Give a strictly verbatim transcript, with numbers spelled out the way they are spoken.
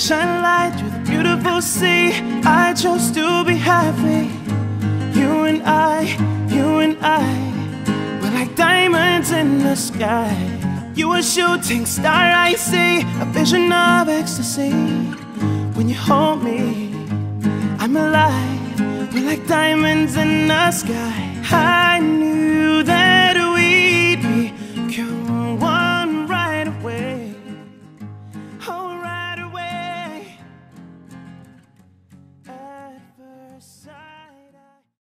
shine light through the beautiful sea. I chose to be happy. You and I, you and I, we're like diamonds in the sky. You a shooting star, I see, a vision of ecstasy. When you hold me, I'm alive. We're like diamonds in the sky.